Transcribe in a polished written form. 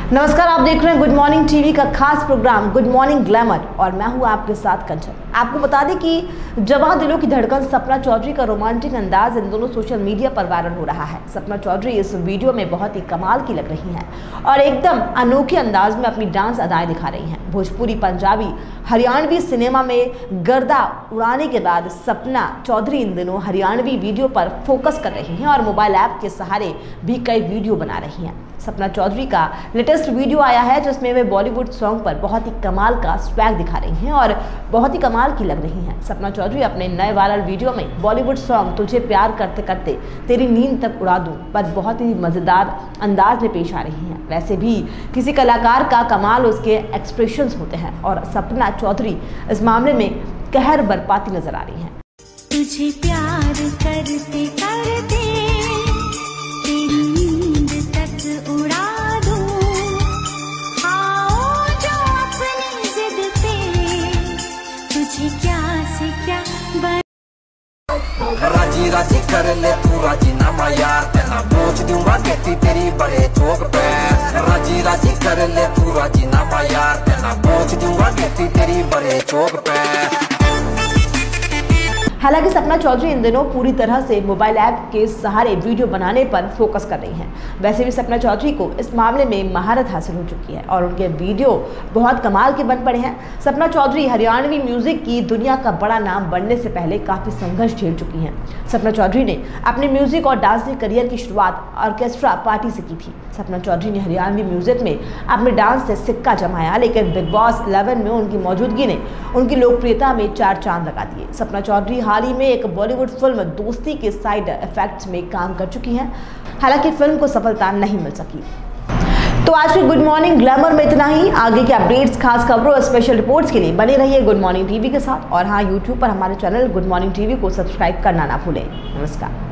नमस्कार, आप देख रहे हैं गुड मॉर्निंग टीवी का खास प्रोग्राम गुड मॉर्निंग ग्लैमर और मैं हूं आपके साथ कंचन। आपको बता दें कि जवां दिलों की धड़कन सपना चौधरी का रोमांटिक अंदाज इन दोनों सोशल मीडिया पर वायरल हो रहा है। सपना चौधरी इस वीडियो में बहुत ही कमाल की लग रही हैं और एकदम अनोखे अंदाज में अपनी डांस अदाएं दिखा रही हैं। भोजपुरी, पंजाबी, हरियाणवी सिनेमा में गर्दा उड़ाने के बाद सपना चौधरी इन दिनों हरियाणवी वीडियो पर फोकस कर रही हैं और मोबाइल ऐप के सहारे भी कई वीडियो बना रही हैं। सपना चौधरी का लेटेस्ट वीडियो आया है जिसमें वे बॉलीवुड सॉन्ग पर बहुत ही कमाल का स्वैग दिखा रही हैं और बहुत ही कमाल की लग रही हैं। सपना चौधरी अपने नए वायरल वीडियो में बॉलीवुड सॉन्ग तुझे प्यार करते करते तेरी नींद तक उड़ा दूं पर बहुत ही मज़ेदार अंदाज में पेश आ रही हैं। वैसे भी किसी कलाकार का कमाल उसके एक्सप्रेशंस होते हैं और सपना चौधरी इस मामले में कहर बरपाती नजर आ रही हैं। तुझे प्यार करते करते तेरी नींद तक उड़ा दूं, आओ जो अपनी जिद पे तुझे क्या से क्या राजी राजी कर ले तू राजीनामा यार, तेना पहुंच दूंगा कहती तेरी बड़े चौक पे। राजी राजी कर ले तू राजीनामा यार, तेना पहुंच दूंगा कहती तेरी बड़े चौक पे। हालांकि सपना चौधरी इन दिनों पूरी तरह से मोबाइल ऐप के सहारे वीडियो बनाने पर फोकस कर रही हैं। वैसे भी सपना चौधरी को इस मामले में महारत हासिल हो चुकी है और उनके वीडियो बहुत कमाल के बन पड़े हैं। सपना चौधरी हरियाणवी म्यूजिक की दुनिया का बड़ा नाम बनने से पहले काफ़ी संघर्ष झेल चुकी हैं। सपना चौधरी ने अपने म्यूजिक और डांसिंग करियर की शुरुआत ऑर्केस्ट्रा पार्टी से की थी। सपना चौधरी ने हरियाणवी म्यूजिक में अपने डांस से सिक्का जमाया, लेकिन बिग बॉस 11 में उनकी मौजूदगी ने उनकी लोकप्रियता में 4 चांद लगा दिए। सपना चौधरी हाल ही में एक बॉलीवुड फिल्म दोस्ती के साइड इफेक्ट्स में काम कर चुकी हैं। हालांकि फिल्म को सफलता नहीं मिल सकी। तो आज के गुड मॉर्निंग ग्लैमर में इतना ही। आगे के अपडेट्स, खास खबरों और स्पेशल रिपोर्ट्स के लिए बने रहिए गुड मॉर्निंग टीवी के साथ और हाँ, यूट्यूब पर हमारे चैनल गुड मॉर्निंग टीवी को सब्सक्राइब करना ना भूलें। नमस्कार।